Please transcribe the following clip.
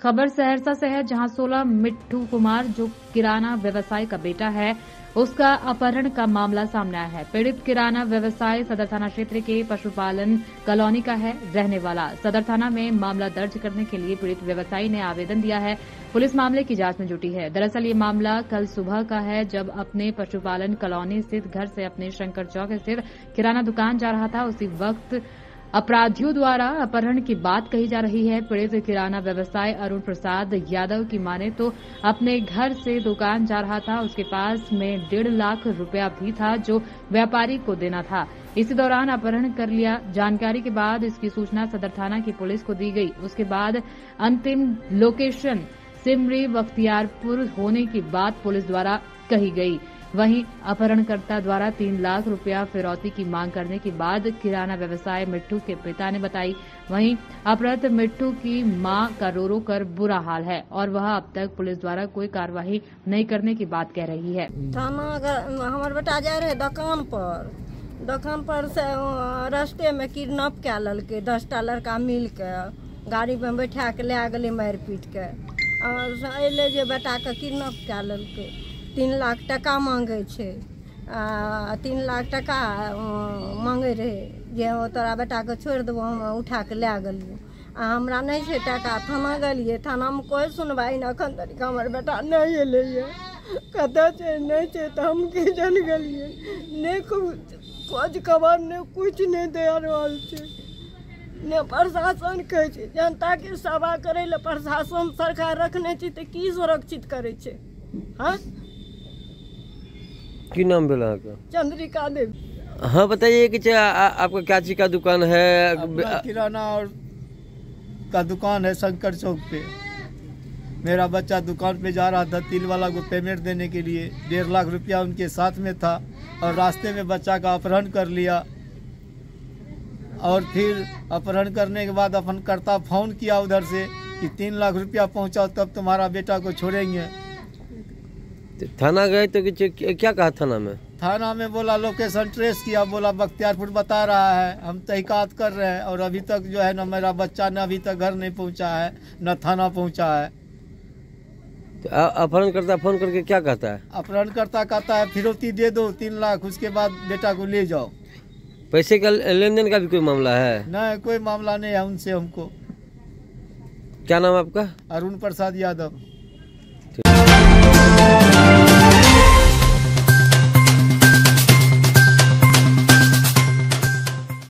खबर सहरसा से है, जहां 16 मिट्ठू कुमार, जो किराना व्यवसाय का बेटा है, उसका अपहरण का मामला सामने आया है। पीड़ित किराना व्यवसाय सदर थाना क्षेत्र के पशुपालन कॉलोनी का है रहने वाला। सदर थाना में मामला दर्ज करने के लिए पीड़ित व्यवसायी ने आवेदन दिया है। पुलिस मामले की जांच में जुटी है। दरअसल ये मामला कल सुबह का है, जब अपने पशुपालन कॉलोनी स्थित घर से अपने शंकर चौक स्थित किराना दुकान जा रहा था। उसी वक्त अपराधियों द्वारा अपहरण की बात कही जा रही है। पीड़ित किराना व्यवसाय अरुण प्रसाद यादव की माने तो अपने घर से दुकान जा रहा था। उसके पास में 1.5 लाख रुपया भी था, जो व्यापारी को देना था। इसी दौरान अपहरण कर लिया। जानकारी के बाद इसकी सूचना सदर थाना की पुलिस को दी गई। उसके बाद अंतिम लोकेशन सिमरी बख्तियारपुर होने की बात पुलिस द्वारा कही गई। वहीं अपहरणकर्ता द्वारा 3 लाख रुपया फिरौती की मांग करने के बाद किराना व्यवसाय मिट्ठू के पिता ने बताई। वहीं अपहृत मिट्ठू की मां का रो रो कर बुरा हाल है और वह अब तक पुलिस द्वारा कोई कार्रवाई नहीं करने की बात कह रही है। थाना हमारे बेटा जा रहे दुकान पर से रास्ते में किडनैप क्या ललके 10टा लड़का मिल के गाड़ी में बैठा के ले गए मार पीट के और अले जे बेटा के किडनैप क्या ललके 3 लाख टका मांगे छे। 3 लाख टका मांगे रहे जे तोरा बेटा के छोड़ देबो, हम उठा के ले गेलियो। हमरा नहीं छे टका, थाना गलिए, थाना में कोई सुनवाई ना। अखन तक हमर बेटा नहीं एले कतऽ छे नहीं छे तो हम के जान गलिए। नहीं खोज खबर नहीं कुछ नहीं दे रहल छे। ने प्रशासन कहे छे जनता के सेवा करे ले प्रशासन सरकार रखने छे तो की सुरक्षित करे छे। हाँ, की नाम भेल आपका? चंद्रिका देवी। हाँ, बताइए कि आपका क्या चीज का दुकान है? किराना और का दुकान है शंकर चौक पे। मेरा बच्चा दुकान पे जा रहा था तिल वाला को पेमेंट देने के लिए। 1.5 लाख रुपया उनके साथ में था और रास्ते में बच्चा का अपहरण कर लिया। और फिर अपहरण करने के बाद अपहरणकर्ता फोन किया उधर से कि 3 लाख रुपया पहुंचाओ तब तुम्हारा बेटा को छोड़ेंगे। थाना गए तो क्या कहा थाना में? थाना में बोला लोकेशन ट्रेस किया, बोला बख्तियारपुर बता रहा है, हम तहकीकात कर रहे हैं। और अभी तक जो है ना मेरा बच्चा न अभी तक घर नहीं पहुंचा है न थाना पहुंचा है। तो अपहरणकर्ता फोन करके क्या कहता है? अपहरणकर्ता कहता है फिरौती दे दो 3 लाख, उसके बाद बेटा को ले जाओ। पैसे का लेन देन का भी कोई मामला है? नहीं, कोई मामला नहीं है उनसे हमको। क्या नाम आपका? अरुण प्रसाद यादव।